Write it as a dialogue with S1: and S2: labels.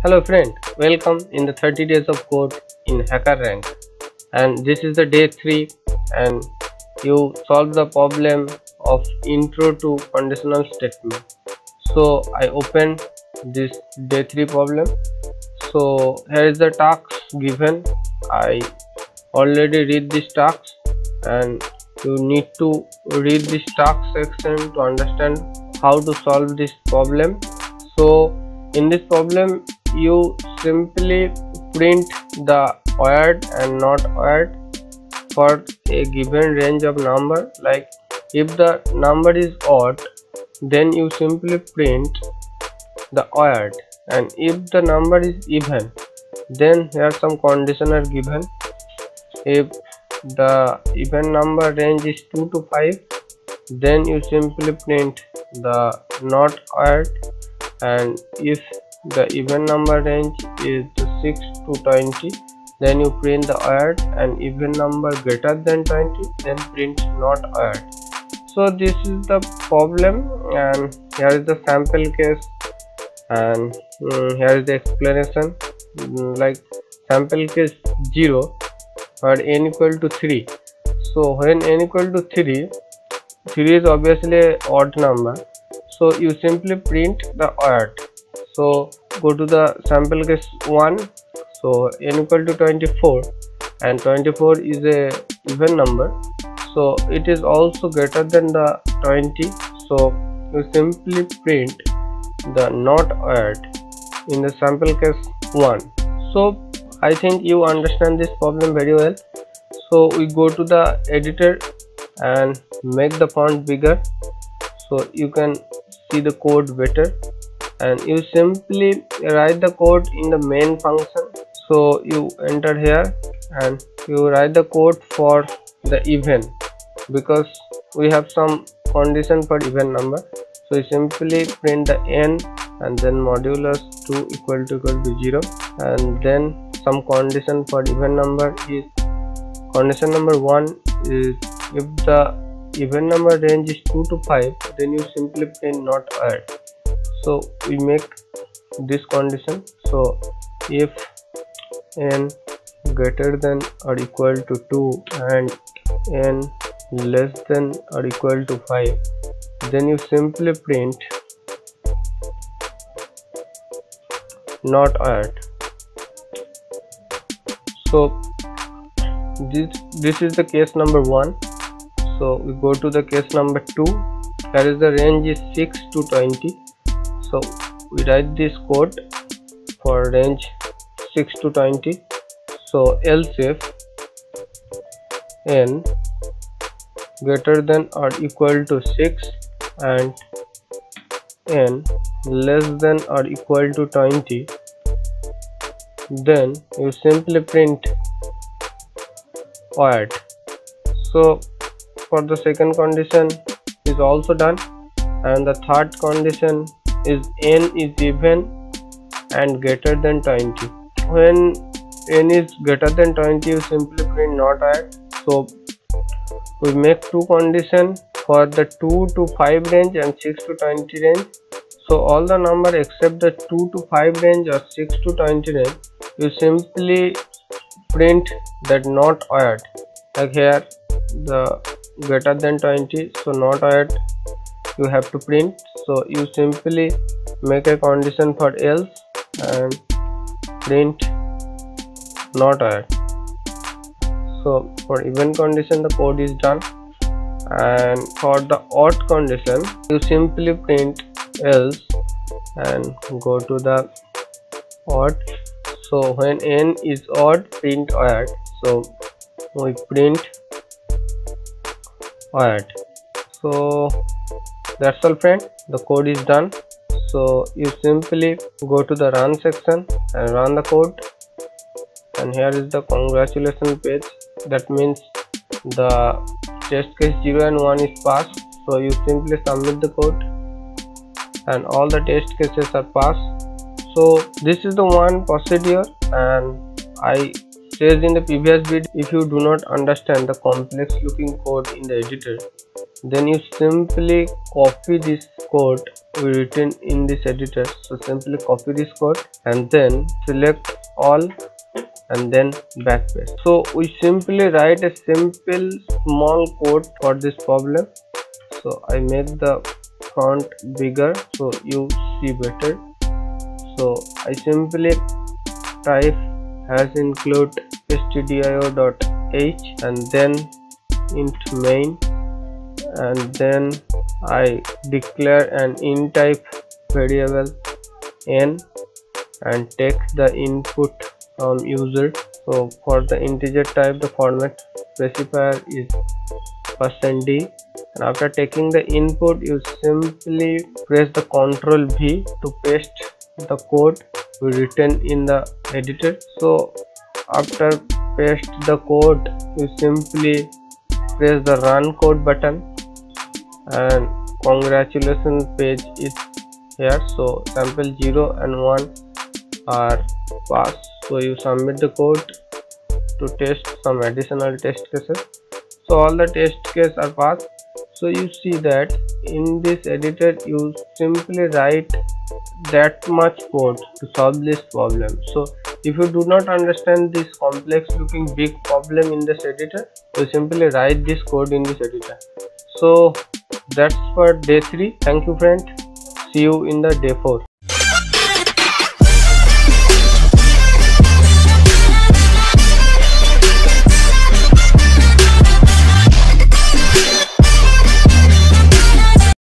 S1: Hello friend, welcome in the 30 days of code in HackerRank, and this is the day 3 and you solve the problem of intro to conditional statement. So I open this day 3 problem. So here is the task given. I already read this task and you need to read this task section to understand how to solve this problem. So in this problem you simply print the odd and not odd for a given range of number. Like if the number is odd, then you simply print the odd, and if the number is even, then here some condition are given. If the even number range is 2 to 5, then you simply print the not odd, and if the even number range is 6 to 20, then you print the odd, and even number greater than 20, then print not odd. So this is the problem, and here is the sample case, and here is the explanation. Like sample case 0 or n equal to 3. So when n equal to 3 is obviously an odd number, so you simply print the odd. So go to the sample case 1. So n equal to 24, and 24 is a even number, so it is also greater than the 20, so you simply print the not odd in the sample case 1. So I think you understand this problem very well. So we go to the editor and make the font bigger so you can see the code better, and you simply write the code in the main function. So you enter here and you write the code for the even, because we have some condition for even number. So you simply print the n and then modulus 2 equal to 0, and then some condition for even number is condition number 1 is if the even number range is 2 to 5, then you simply print not odd. So we make this condition. So if n greater than or equal to 2 and n less than or equal to 5, then you simply print not odd. So this is the case number 1. So we go to the case number 2. Here is the range is 6 to 20. So we write this code for range 6 to 20. So else if n greater than or equal to 6 and n less than or equal to 20, then you simply print odd. So for the second condition is also done, and the third condition is n is even and greater than 20. When n is greater than 20, you simply print not odd. So we make two conditions for the 2 to 5 range and 6 to 20 range. So all the number except the 2 to 5 range or 6 to 20 range, you simply print that not odd. Like here the greater than 20, so not odd you have to print. So you simply make a condition for else and print not odd. So for even condition the code is done, and for the odd condition you simply print else and go to the odd. So when n is odd, print odd. So we print odd. So that's all friend, the code is done. So you simply go to the run section and run the code, and here is the congratulations page. That means the test case 0 and 1 is passed. So you simply submit the code and all the test cases are passed. So this is the one procedure, and I says in the previous video, if you do not understand the complex looking code in the editor, then you simply copy this code written in this editor. So simply copy this code and then select all and then backpaste. So we simply write a simple small code for this problem. So I make the font bigger so you see better. So I simply type has include stdio.h and then int main, and then I declare an int type variable n and take the input from user. So for the integer type, the format specifier is %d, and after taking the input you simply press the Ctrl V to paste the code written in the editor. So after paste the code, you simply press the run code button and congratulations page is here. So sample 0 and 1 are passed. So you submit the code to test some additional test cases. So all the test cases are passed. So you see that in this editor you simply write that much code to solve this problem. So if you do not understand this complex looking big problem in this editor, you simply write this code in this editor. So that's for day 3. Thank you friend. See you in the day 4.